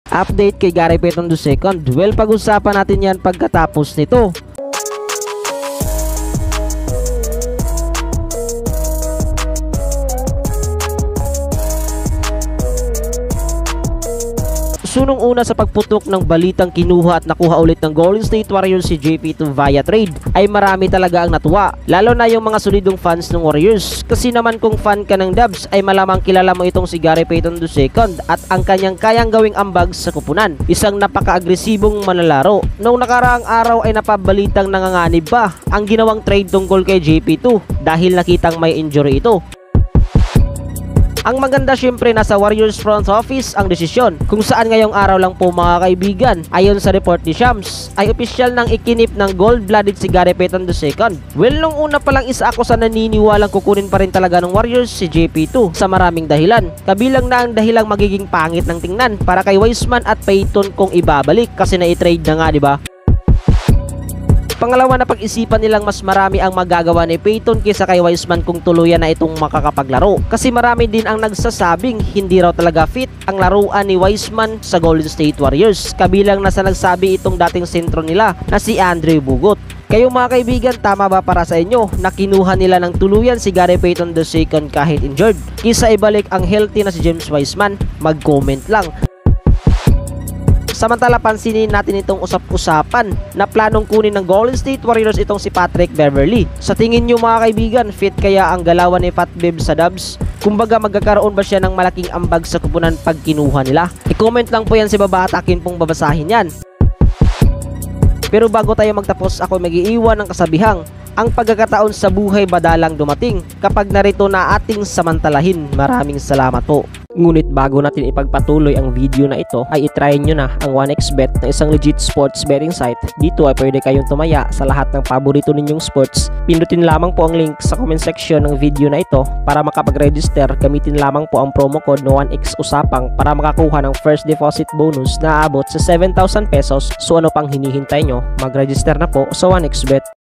Update kay Gary Payton II. Well, pag-usapan natin yan pagkatapos nito. Sunong una sa pagputok ng balitang kinuha at nakuha ulit ng Golden State Warriors si JP2 via trade ay marami talaga ang natuwa, lalo na yung mga solidong fans ng Warriors. Kasi naman kung fan ka ng Dubs ay malamang kilala mo itong si Gary Payton II at ang kanyang kayang gawing ambag sa kupunan. Isang napaka-agresibong manlalaro. Noong nakaraang araw ay napabalitang nanganganib ba ang ginawang trade tungkol kay JP2 dahil nakitang may injury ito. Ang maganda syempre nasa Warriors front office ang desisyon, kung saan ngayong araw lang po mga kaibigan, ayon sa report ni Shams, ay opisyal nang ikinip ng gold-blooded si Gary Payton II. Well, nung una pa lang isa ako sa naniniwalang kukunin pa rin talaga ng Warriors si JP2 sa maraming dahilan. Kabilang na ang dahilang magiging pangit ng tingnan para kay Wiseman at Payton kung ibabalik kasi na-trade na nga, di ba? Pangalawa, na pag-isipan nilang mas marami ang magagawa ni Payton kaysa kay Wiseman kung tuluyan na itong makakapaglaro. Kasi marami din ang nagsasabing hindi raw talaga fit ang laruan ni Wiseman sa Golden State Warriors. Kabilang na sa nagsabi itong dating sentro nila na si Andrew Bogut. Kayo mga kaibigan, tama ba para sa inyo na kinuha nila ng tuluyan si Gary Payton II kahit injured? Kisa ibalik ang healthy na si James Wiseman? Mag-comment lang. Samantala, pansinin natin itong usap-usapan na planong kunin ng Golden State Warriors itong si Patrick Beverley. Sa tingin nyo mga kaibigan, fit kaya ang galawan ni Pat Bev sa Dubs? Kumbaga, magkakaroon ba siya ng malaking ambag sa kupunan pag kinuha nila? I-comment lang po yan sa baba at akin pong babasahin yan. Pero bago tayo magtapos, ako mag-iiwan ng kasabihang, ang pagkakataon sa buhay badalang dumating kapag narito na ating samantalahin. Maraming salamat po. Ngunit bago natin ipagpatuloy ang video na ito ay itry nyo na ang 1xBet na isang legit sports betting site. Dito ay pwede kayong tumaya sa lahat ng paborito ninyong sports. Pindutin lamang po ang link sa comment section ng video na ito para makapag-register. Gamitin lamang po ang promo code na 1xusapang para makakuha ng first deposit bonus na aabot sa 7,000 pesos. So ano pang hinihintay nyo? Mag-register na po sa 1xBet.